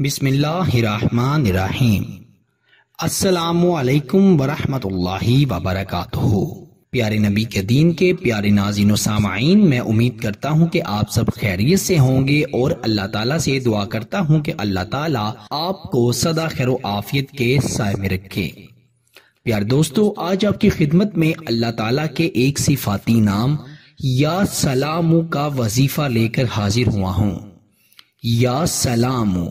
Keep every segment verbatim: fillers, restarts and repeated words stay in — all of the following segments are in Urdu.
بسم اللہ الرحمن الرحیم۔ السلام علیکم ورحمۃ اللہ وبرکاتہ۔ پیارے نبی کے دین کے پیارے ناظرین و سامعین، میں امید کرتا ہوں کہ آپ سب خیریت سے ہوں گے اور اللہ تعالیٰ سے دعا کرتا ہوں کہ اللہ تعالیٰ آپ کو سدا خیر و عافیت کے سائے میں رکھے۔ پیارے دوستو، آج آپ کی خدمت میں اللہ تعالیٰ کے ایک صفاتی نام یا سلامو کا وظیفہ لے کر حاضر ہوا ہوں۔ یا سلامو،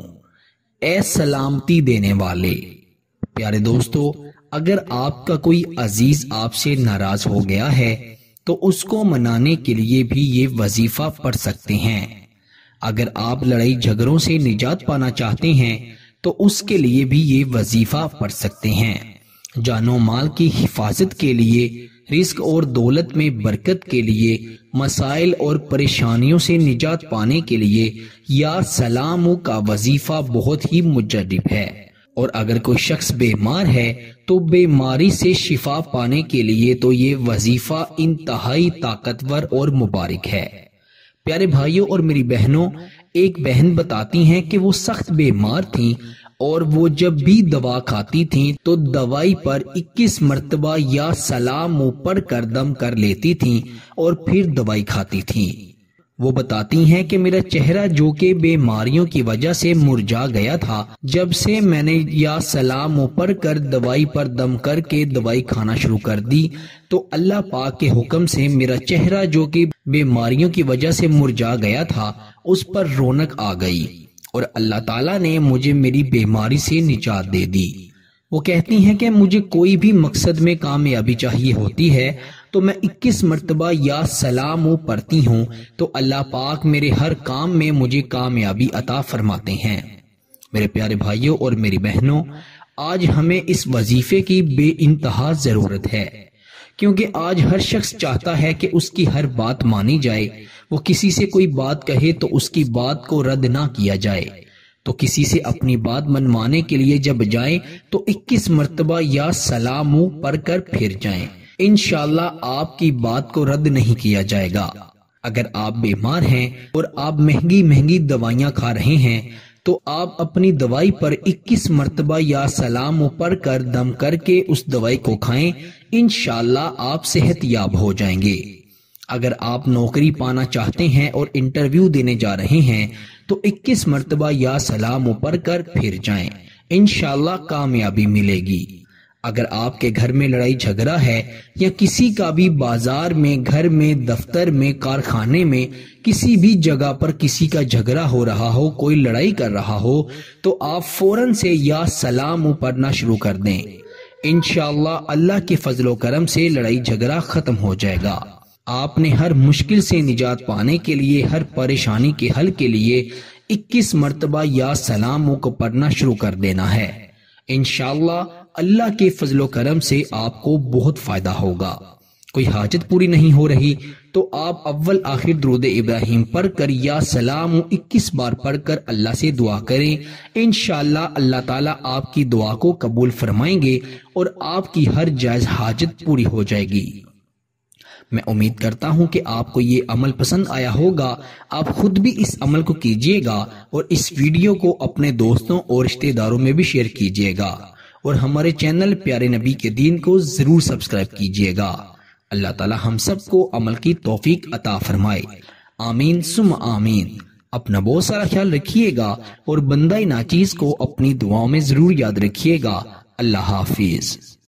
اے سلامتی دینے والے۔ پیارے دوستو، اگر آپ کا کوئی عزیز آپ سے ناراض ہو گیا ہے تو اس کو منانے کے لیے بھی یہ وظیفہ پڑھ سکتے ہیں۔ اگر آپ لڑائی جھگڑوں سے نجات پانا چاہتے ہیں تو اس کے لیے بھی یہ وظیفہ پڑھ سکتے ہیں۔ جان و مال کی حفاظت کے لیے، رزق اور دولت میں برکت کے لیے، مسائل اور پریشانیوں سے نجات پانے کے لیے یا سلامو کا وظیفہ بہت ہی مجرب ہے۔ اور اگر کوئی شخص بیمار ہے تو بیماری سے شفا پانے کے لیے تو یہ وظیفہ انتہائی طاقتور اور مبارک ہے۔ پیارے بھائیوں اور میری بہنوں، ایک بہن بتاتی ہیں کہ وہ سخت بیمار تھیں اور وہ جب بھی دوا کھاتی تھیں تو دوائی پر اکیس مرتبہ یا سلامو پڑھ کر دم کر لیتی تھیں اور پھر دوائی کھاتی تھیں۔ وہ بتاتی ہیں کہ میرا چہرہ جو کہ بیماریوں کی وجہ سے مرجھا گیا تھا، جب سے میں نے یا سلامو پڑھ کر دوائی پر دم کر کے دوائی کھانا شروع کر دی تو اللہ پاک کے حکم سے میرا چہرہ جو کہ بیماریوں کی وجہ سے مرجھا گیا تھا اس پر رونق آ گئی اور اللہ تعالیٰ نے مجھے میری بیماری سے نجات دے دی۔ وہ کہتی ہیں کہ مجھے کوئی بھی مقصد میں کامیابی چاہیے ہوتی ہے تو میں اکیس مرتبہ یا سلامو پڑھتی ہوں تو اللہ پاک میرے ہر کام میں مجھے کامیابی عطا فرماتے ہیں۔ میرے پیارے بھائیوں اور میری بہنوں، آج ہمیں اس وظیفے کی بے انتہا ضرورت ہے، کیونکہ آج ہر شخص چاہتا ہے کہ اس کی ہر بات مانی جائے۔ وہ کسی سے کوئی بات کہے تو اس کی بات کو رد نہ کیا جائے، تو کسی سے اپنی بات منوانے کے لیے جب جائیں تو اکیس مرتبہ یا سلامو پڑھ کر پھر جائیں۔ انشاءاللہ آپ کی بات کو رد نہیں کیا جائے گا۔ اگر آپ بیمار ہیں اور آپ مہنگی مہنگی دوائیاں کھا رہے ہیں تو آپ اپنی دوائی پر اکیس مرتبہ یا سلامو پڑھ کر دم کر کے اس دوائی کو کھائیں، انشاءاللہ آپ صحت یاب ہو جائیں گے۔ اگر آپ نوکری پانا چاہتے ہیں اور انٹرویو دینے جا رہے ہیں تو اکیس مرتبہ یا سلامو پڑھ کر پھر جائیں، انشاءاللہ کامیابی ملے گی۔ اگر آپ کے گھر میں لڑائی جھگڑا ہے یا کسی کا بھی بازار میں، گھر میں، دفتر میں، کارخانے میں، کسی بھی جگہ پر کسی کا جھگڑا ہو رہا ہو، کوئی لڑائی کر رہا ہو تو آپ فوراً سے یا سلامو پڑھنا شروع کر دیں۔ انشاءاللہ اللہ کے فضل و کرم سے لڑائی جھگڑا ختم ہو جائے گا۔ آپ نے ہر مشکل سے نجات پانے کے لیے، ہر پریشانی کے حل کے لیے اکیس مرتبہ یا سلامو کو پڑھنا شروع کر دینا ہے۔ انشاءاللہ اللہ کے فضل و کرم سے آپ کو بہت فائدہ ہوگا۔ کوئی حاجت پوری نہیں ہو رہی تو آپ اول آخر درود ابراہیم پڑھ کر یا سلامو اکیس بار پڑھ کر اللہ سے دعا کریں، انشاءاللہ اللہ تعالیٰ آپ کی دعا کو قبول فرمائیں گے اور آپ کی ہر جائز حاجت پوری ہو جائے گی۔ میں امید کرتا ہوں کہ آپ کو یہ عمل پسند آیا ہوگا۔ آپ خود بھی اس عمل کو کیجئے گا اور اس ویڈیو کو اپنے دوستوں اور رشتہ داروں میں بھی شیئر کیجئے گا اور ہمارے چینل پیارے نبی کے دین کو ضرور سبسکرائب کیجئے گا۔ اللہ تعالی ہم سب کو عمل کی توفیق عطا فرمائے، آمین ثم آمین۔ اپنا بہت سارا خیال رکھیے گا اور بندہ ناچیز کو اپنی دعاؤں میں ضرور یاد رکھیے گا۔ اللہ حافظ۔